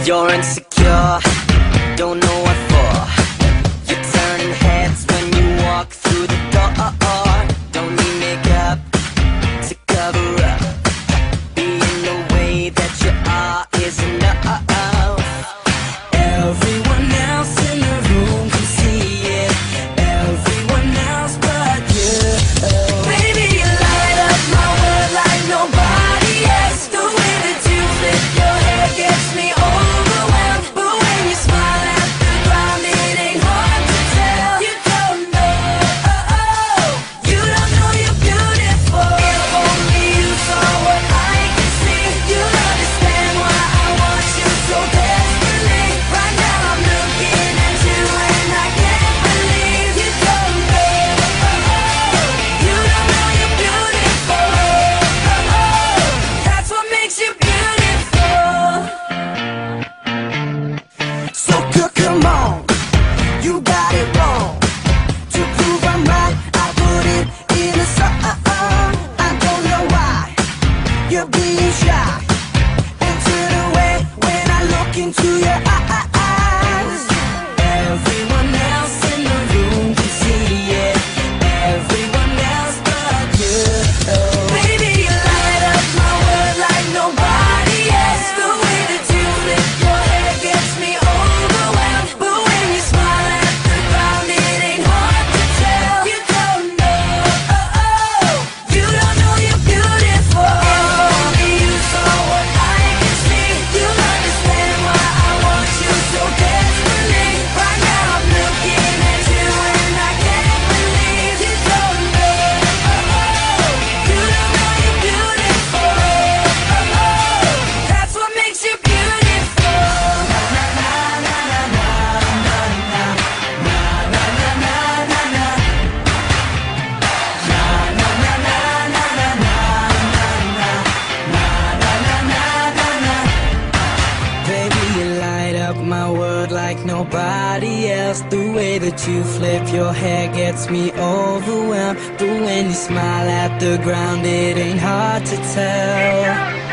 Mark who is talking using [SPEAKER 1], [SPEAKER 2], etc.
[SPEAKER 1] You're insecure, don't know what for. You're turning heads when you walk through the door. Don't need makeup to cover up. Being the way that you are is enough. Everyone else in the room can see it. Everyone else but you. Baby, you light up my world like nobody else. The way that you flip your hair gets me overwhelmed. But when you smile at the ground, it ain't hard to tell. You don't know, you don't know you're beautiful. If only you saw what I can see, you'll understand why I want you so desperately. Right now I'm looking at you and I can't believe you don't know, you don't know you're beautiful. That's what makes you beautiful. So girl, come on, you got it wrong. To prove I'm right, I put it in a song. I don't know why you're being shy and turn away when I look into your eyes. Everyone else in the room can see it. Everyone else but you. Baby, you light up my world like nobody else. The way that you flip your hair gets me overwhelmed. But when you smile at the ground, it ain't hard to tell. You don't know, you don't know you're beautiful. If only you saw what I can see, you'll understand why I want you so desperately. Right now I'm looking at you and I can't believe you don't know, you don't know you're beautiful. That's what makes you beautiful. Baby, you light up my world like nobody else. The way that you flip your hair gets me overwhelmed. But when you smile at the ground, it ain't hard to tell.